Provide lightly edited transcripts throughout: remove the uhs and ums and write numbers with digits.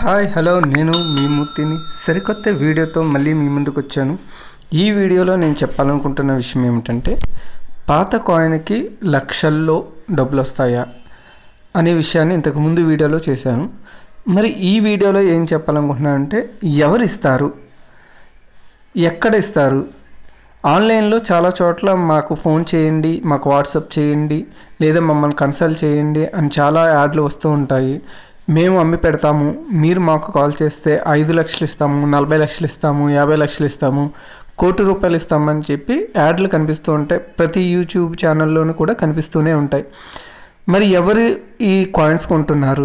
Hi hello నేను మీ మూర్తిని సరికొత్త వీడియోతో మళ్ళీ మీ ముందుకు వచ్చాను. ఈ వీడియోలో నేను చెప్పాలనుకుంటున్న విషయం ఏమిటంటే పాత కాయిన్కి లక్షల్లో డబ్బులు వస్తాయా అనే విషయాన్ని ఇంతకుముందు వీడియోలో చేశాను. మరి ఈ వీడియోలో ఏం చెప్పాలనుకుంటున్నానంటే ఎవరు ఇస్తారు, ఎక్కడ ఇస్తారు, ఆన్లైన్లో చాలా చోట్ల మాకు ఫోన్ చేయండి, మాకు వాట్సాప్ చేయండి, లేదా మమ్మల్ని కన్సల్ట్ చేయండి అని చాలా యాడ్లు వస్తూ ఉంటాయి. మేము అమ్మి పెడతాము, మీరు మాకు కాల్ చేస్తే 5 లక్షలు ఇస్తాము, 40 లక్షలు ఇస్తాము, 50 లక్షలు ఇస్తాము, ₹1 కోటి ఇస్తామని చెప్పి యాడ్లు కనిపిస్తూ ఉంటాయి. ప్రతి యూట్యూబ్ ఛానల్లోనూ కూడా కనిపిస్తూనే ఉంటాయి. మరి ఎవరు ఈ కాయిన్స్ కొంటున్నారు?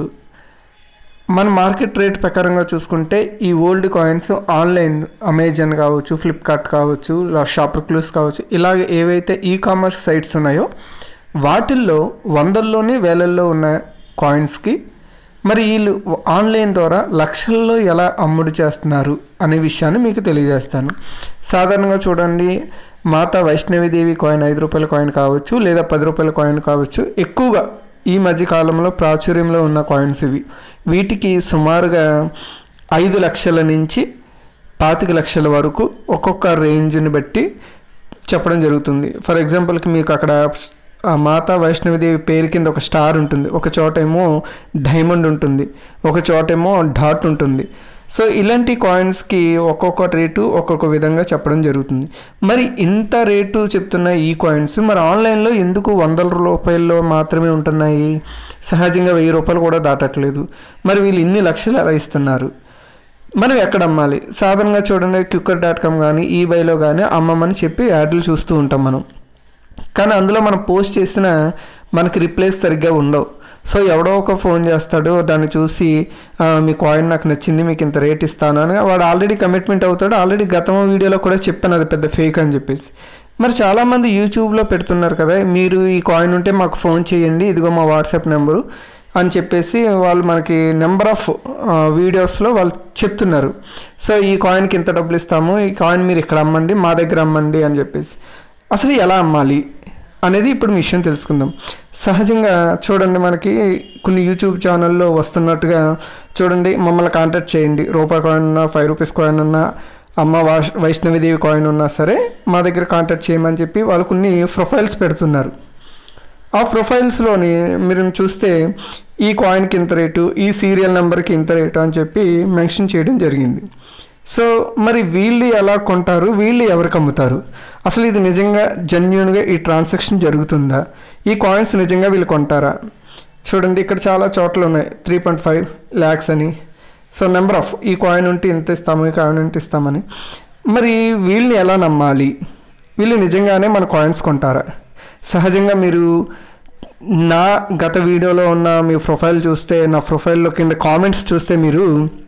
మన మార్కెట్ రేట్ ప్రకారంగా చూసుకుంటే ఈ ఓల్డ్ కాయిన్స్ ఆన్లైన్ అమెజాన్ కావచ్చు, ఫ్లిప్కార్ట్ కావచ్చు, షాపర్ క్లూస్ కావచ్చు, ఇలాగ ఏవైతే ఈ కామర్స్ సైట్స్ ఉన్నాయో వాటిల్లో వందల్లోనే వేలల్లో ఉన్న కాయిన్స్కి మరి వీళ్ళు ఆన్లైన్ ద్వారా లక్షల్లో ఎలా అమ్ముడు చేస్తున్నారు అనే విషయాన్ని మీకు తెలియజేస్తాను. సాధారణంగా చూడండి, మాతా వైష్ణవిదేవి కాయిన్ ₹5 కాయిన్ కావచ్చు, లేదా ₹10 కాయిన్ కావచ్చు, ఎక్కువగా ఈ మధ్యకాలంలో ప్రాచుర్యంలో ఉన్న కాయిన్స్ ఇవి. వీటికి సుమారుగా 5 లక్షల నుంచి 25 లక్షల వరకు ఒక్కొక్క రేంజ్ని బట్టి చెప్పడం జరుగుతుంది. ఫర్ ఎగ్జాంపుల్కి మీకు అక్కడ మాతా వైష్ణవిదేవి పేరు కింద ఒక స్టార్ ఉంటుంది, ఒక చోటేమో డైమండ్ ఉంటుంది, ఒక చోటేమో డాట్ ఉంటుంది. సో ఇలాంటి కాయిన్స్కి ఒక్కొక్క రేటు ఒక్కొక్క విధంగా చెప్పడం జరుగుతుంది. మరి ఇంత రేటు చెప్తున్న ఈ కాయిన్స్ మరి ఆన్లైన్లో ఎందుకు ₹100 మాత్రమే ఉంటున్నాయి? సహజంగా ₹1000 కూడా దాటట్లేదు. మరి వీళ్ళు ఇన్ని లక్షలు ఎలా ఇస్తున్నారు? మనం ఎక్కడ అమ్మాలి? సాధారణంగా చూడండి, Quikr.com కానీ ఈబైలో కానీ అమ్మమని చెప్పి యాడ్లు చూస్తూ ఉంటాం మనం. కానీ అందులో మనం పోస్ట్ చేసిన మనకి రిప్లైస్ సరిగ్గా ఉండవు. సో ఎవడో ఒక ఫోన్ చేస్తాడు, దాన్ని చూసి మీ కాయిన్ నాకు నచ్చింది, మీకు ఇంత రేట్ ఇస్తాను అని వాడు ఆల్రెడీ కమిట్మెంట్ అవుతాడు. ఆల్రెడీ గతం వీడియోలో కూడా చెప్పాను అది పెద్ద ఫేక్ అని చెప్పేసి. మరి చాలామంది యూట్యూబ్లో పెడుతున్నారు కదా, మీరు ఈ కాయిన్ ఉంటే మాకు ఫోన్ చేయండి, ఇదిగో మా వాట్సాప్ నెంబరు అని చెప్పేసి వాళ్ళు మనకి నెంబర్ ఆఫ్ వీడియోస్లో వాళ్ళు చెప్తున్నారు. సో ఈ కాయిన్కి ఇంత డబ్బులు ఇస్తాము, ఈ కాయిన్ మీరు ఇక్కడ అమ్మండి, మా దగ్గర అమ్మండి అని చెప్పేసి. అసలు ఎలా అమ్మాలి అనేది ఇప్పుడు విషయం తెలుసుకుందాం. సహజంగా చూడండి, మనకి కొన్ని యూట్యూబ్ ఛానల్లో వస్తున్నట్టుగా చూడండి, మమ్మల్ని కాంటాక్ట్ చేయండి, ₹1 కాయిన్ ఉన్నా, ₹5 కాయిన్ ఉన్నా, అమ్మ వైష్ణవిదేవి కాయిన్ ఉన్నా సరే మా దగ్గర కాంటాక్ట్ చేయమని చెప్పి వాళ్ళు కొన్ని ప్రొఫైల్స్ పెడుతున్నారు. ఆ ప్రొఫైల్స్లోని మీరు చూస్తే ఈ కాయిన్కి ఇంత రేటు, ఈ సీరియల్ నెంబర్కి ఇంత రేటు అని చెప్పి మెన్షన్ చేయడం జరిగింది. సో మరి వీళ్ళు ఎలా కొంటారు, వీళ్ళు ఎవరికి అమ్ముతారు? అసలు ఇది నిజంగా జెన్యూన్గా ఈ ట్రాన్సాక్షన్ జరుగుతుందా? ఈ కాయిన్స్ నిజంగా వీళ్ళు కొంటారా? చూడండి, ఇక్కడ చాలా చోట్ల ఉన్నాయి 3.5 lakhs అని. సో నెంబర్ ఆఫ్ ఈ కాయిన్ ఉంటే ఇంత ఇస్తాము, ఈ కాయిన్ ఉంటే ఇస్తామని. మరి వీళ్ళని ఎలా నమ్మాలి? వీళ్ళు నిజంగానే మన కాయిన్స్ కొంటారా? సహజంగా మీరు నా గత వీడియోలో ఉన్న మీ ప్రొఫైల్ చూస్తే, నా ప్రొఫైల్లో కింద కామెంట్స్ చూస్తే మీరు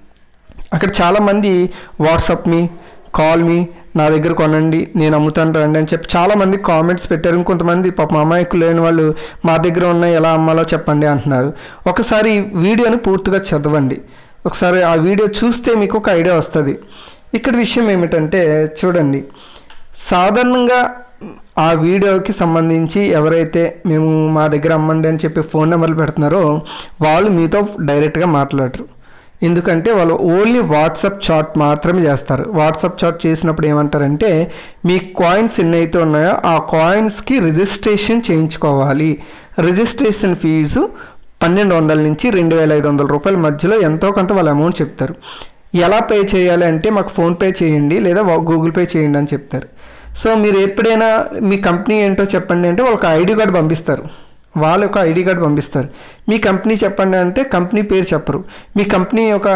అక్కడ చాలామంది వాట్సాప్ మీ, కాల్ మీ, నా దగ్గర కొనండి, నేను అమ్ముతాను రండి అని చెప్పి చాలామంది కామెంట్స్ పెట్టారు. ఇంకొంతమంది పాపం అమాయకులు లేని వాళ్ళు మా దగ్గర ఉన్న ఎలా అమ్మాలో చెప్పండి అంటున్నారు. ఒకసారి వీడియోని పూర్తిగా చదవండి, ఒకసారి ఆ వీడియో చూస్తే మీకు ఒక ఐడియా వస్తుంది. ఇక్కడ విషయం ఏమిటంటే చూడండి, సాధారణంగా ఆ వీడియోకి సంబంధించి ఎవరైతే మేము మా దగ్గర అమ్మండి అని చెప్పి ఫోన్ నెంబర్లు పెడుతున్నారో వాళ్ళు మీతో డైరెక్ట్గా మాట్లాడరు. ఎందుకంటే వాళ్ళు ఓన్లీ వాట్సాప్ చాట్ మాత్రమే చేస్తారు. వాట్సాప్ చాట్ చేసినప్పుడు ఏమంటారంటే, మీ కాయిన్స్ ఎన్ని అయితే ఉన్నాయో ఆ కాయిన్స్కి రిజిస్ట్రేషన్ చేయించుకోవాలి. రిజిస్ట్రేషన్ ఫీజు $1200 నుంచి $2500 మధ్యలో ఎంతో కొంత వాళ్ళ అమౌంట్ చెప్తారు. ఎలా పే చేయాలి అంటే, మాకు ఫోన్పే చేయండి లేదా గూగుల్ పే చేయండి అని చెప్తారు. సో మీరు ఎప్పుడైనా మీ కంపెనీ ఏంటో చెప్పండి అంటే వాళ్ళకి ఐడి కార్డు పంపిస్తారు, వాళ్ళు ఒక ఐడి కార్డు పంపిస్తారు. మీ కంపెనీ చెప్పండి అంటే కంపెనీ పేరు చెప్పరు. మీ కంపెనీ ఒక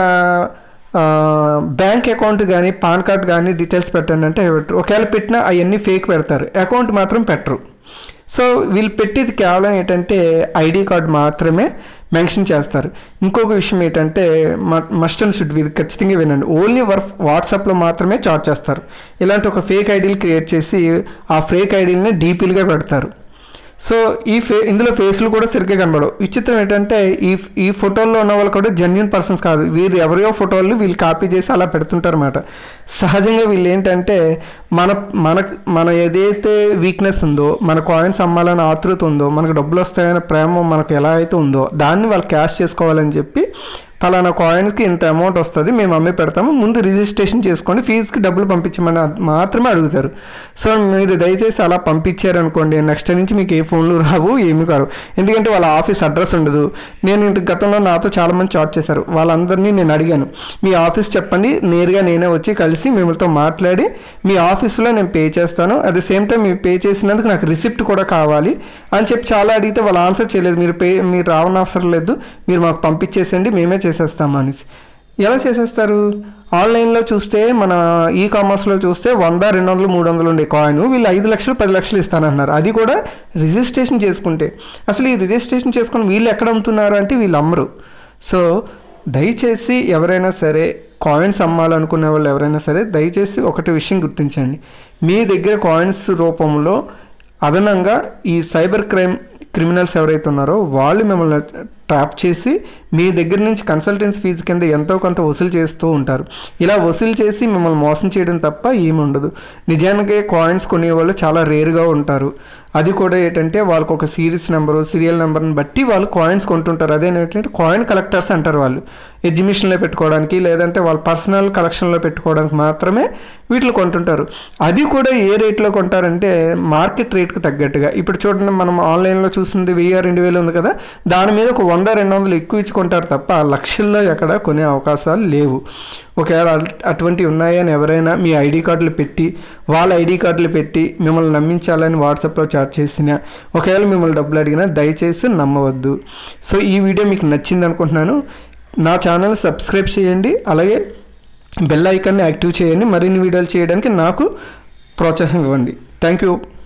బ్యాంక్ అకౌంట్ కానీ పాన్ కార్డ్ కానీ డీటెయిల్స్ పెట్టండి అంటే పెట్టరు. ఒకవేళ పెట్టినా అవన్నీ ఫేక్ పెడతారు, అకౌంట్ మాత్రం పెట్టరు. సో వీళ్ళు పెట్టేది కేవలం ఏంటంటే ఐడి కార్డు మాత్రమే మెన్షన్ చేస్తారు. ఇంకొక విషయం ఏంటంటే మస్ట్ అండ్ షుడ్, ఇది ఖచ్చితంగా వినండి, ఓన్లీ వాట్సాప్లో మాత్రమే చాట్ చేస్తారు. ఇలాంటి ఒక ఫేక్ ఐడీలు క్రియేట్ చేసి ఆ ఫేక్ ఐడీలని డీపీలుగా పెడతారు. సో ఇందులో ఫేస్లు కూడా సరిగ్గా కనబడవు. విచిత్రం ఏంటంటే ఈ ఫోటోల్లో ఉన్న వాళ్ళు కూడా జెన్యూన్ పర్సన్స్ కాదు, వీళ్ళు ఎవరియో ఫోటోలు వీళ్ళు కాపీ చేసి అలా పెడుతుంటారు అన్నమాట. సహజంగా వీళ్ళు ఏంటంటే మన ఏదైతే వీక్నెస్ ఉందో, మన కాయిన్స్ అమ్మాలని ఆతృత ఉందో, మనకు డబ్బులు వస్తాయనే ప్రేమ మనకు ఎలా అయితే ఉందో దాన్ని వాళ్ళు క్యాష్ చేసుకోవాలని చెప్పి పలానా కాయిన్స్కి ఇంత అమౌంట్ వస్తుంది, మేము అమ్మి పెడతాము, ముందు రిజిస్ట్రేషన్ చేసుకోండి, ఫీజుకి డబ్బులు పంపించమని మాత్రమే అడుగుతారు. సో మీరు దయచేసి అలా పంపించారనుకోండి, నెక్స్ట్ నుంచి మీకు ఏ ఫోన్లు రావు, ఏమీ కావు. ఎందుకంటే వాళ్ళ ఆఫీస్ అడ్రస్ ఉండదు. నేను గతంలో నాతో చాలామంది చాట్ చేశారు, వాళ్ళందరినీ నేను అడిగాను, మీ ఆఫీస్ చెప్పండి, నేరుగా నేనే వచ్చి కలిసి మిమ్మల్తో మాట్లాడి మీ ఆఫీస్లో నేను పే చేస్తాను, అట్ ది సేమ్ టైం మీరు పే చేసినందుకు నాకు రిసిప్ట్ కూడా కావాలి అని చెప్పి చాలా అడిగితే వాళ్ళు ఆన్సర్ చేయలేదు. మీరు రావని అవసరం లేదు, మీరు మాకు పంపించేసేయండి, మేమే చేసేస్తాము అనేసి. ఎలా చేసేస్తారు? ఆన్లైన్లో చూస్తే, మన ఈ కామర్స్లో చూస్తే 100, 200, 300 ఉండే కాయిన్ వీళ్ళు 5 లక్షలు 10 లక్షలు ఇస్తానంటున్నారు. అది కూడా రిజిస్ట్రేషన్ చేసుకుంటే. అసలు ఈ రిజిస్ట్రేషన్ చేసుకుని వీళ్ళు ఎక్కడ అమ్ముతున్నారు అంటే వీళ్ళు అమ్మరు. సో దయచేసి ఎవరైనా సరే కాయిన్స్ అమ్మాలనుకునే వాళ్ళు ఎవరైనా సరే దయచేసి ఒకటి విషయం గుర్తించండి, మీ దగ్గర కాయిన్స్ రూపంలో అదనంగా ఈ సైబర్ క్రిమినల్స్ ఎవరైతే ఉన్నారో వాళ్ళు మిమ్మల్ని ట్రాప్ చేసి మీ దగ్గర నుంచి కన్సల్టెన్సీ ఫీజు కింద ఎంతో కొంత వసూలు చేస్తూ ఉంటారు. ఇలా వసూలు చేసి మిమ్మల్ని మోసం చేయడం తప్ప ఏమి ఉండదు. నిజానికి కాయిన్స్ కొనేవాళ్ళు చాలా రేరుగా ఉంటారు. అది కూడా ఏంటంటే వాళ్ళకు ఒక సిరీస్ నెంబరు, సీరియల్ నెంబర్ని బట్టి వాళ్ళు కాయిన్స్ కొంటుంటారు. అదేంటంటే కాయిన్ కలెక్టర్స్ అంటారు. వాళ్ళు ఎగ్జిబిషన్లో పెట్టుకోవడానికి లేదంటే వాళ్ళ పర్సనల్ కలెక్షన్లో పెట్టుకోవడానికి మాత్రమే వీటిలో కొంటుంటారు. అది కూడా ఏ రేట్లో కొంటారంటే మార్కెట్ రేట్కి తగ్గట్టుగా. ఇప్పుడు చూడండి, మనం ఆన్లైన్లో చూసింది 1000, 2000 ఉంది కదా, దాని మీద ఒక 100, 200 ఎక్కువ ఇచ్చి కొంటారు తప్ప లక్షల్లో ఎక్కడ కొనే అవకాశాలు లేవు. ఒకవేళ అటువంటివి ఉన్నాయని ఎవరైనా మీ ఐడి కార్డులు పెట్టి, వాళ్ళ ఐడి కార్డులు పెట్టి మిమ్మల్ని నమ్మించాలని వాట్సాప్లో చాట్ చేసినా, ఒకవేళ మిమ్మల్ని డబ్బులు అడిగినా దయచేసి నమ్మవద్దు. సో ఈ వీడియో మీకు నచ్చింది అనుకుంటున్నాను. నా ఛానల్ సబ్స్క్రైబ్ చేయండి, అలాగే బెల్ ఐకాన్ని యాక్టివ్ చేయండి. మరిన్ని వీడియోలు చేయడానికి నాకు ప్రోత్సాహం ఇవ్వండి. Thank you.